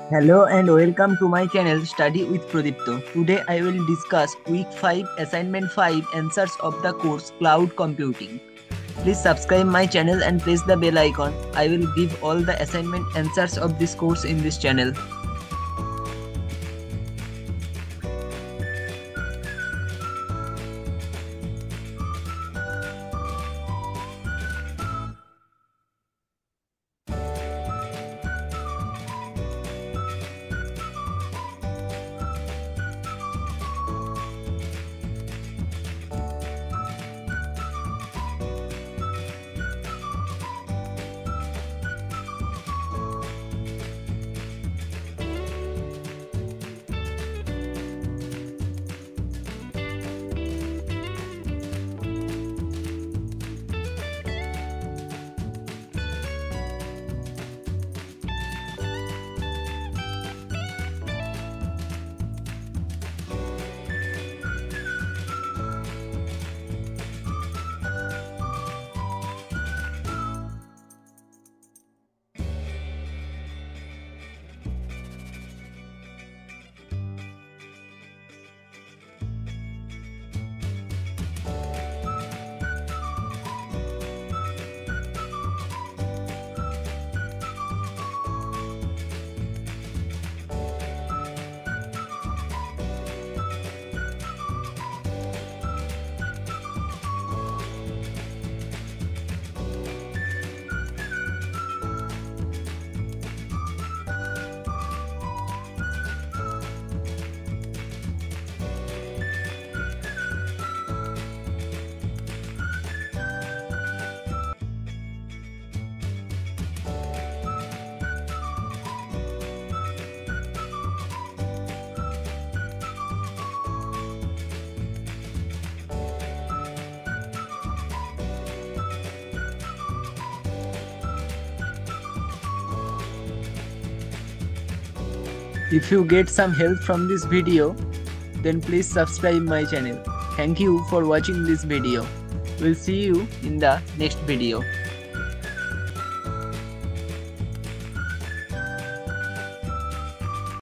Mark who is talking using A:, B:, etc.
A: Hello and welcome to my channel Study with Pradipto. Today I will discuss Week 5 Assignment 5 answers of the course Cloud Computing. Please subscribe my channel and press the bell icon. I will give all the assignment answers of this course in this channel. If you get some help from this video, then please subscribe my channel. Thank you for watching this video. We'll see you in the next video.